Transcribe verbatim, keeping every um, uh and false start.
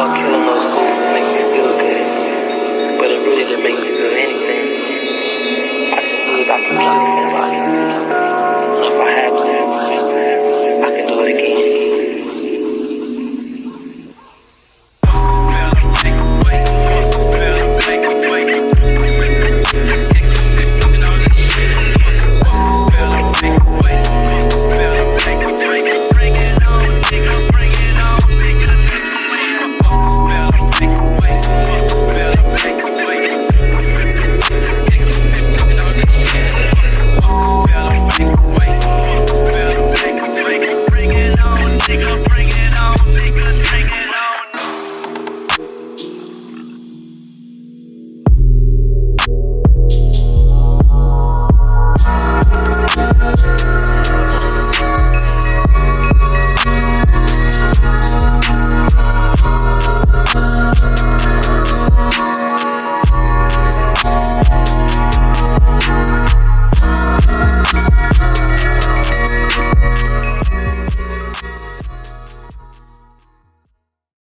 about killing those fools to make me feel good, but it really didn't make me feel anything. I just knew that I could kill somebody.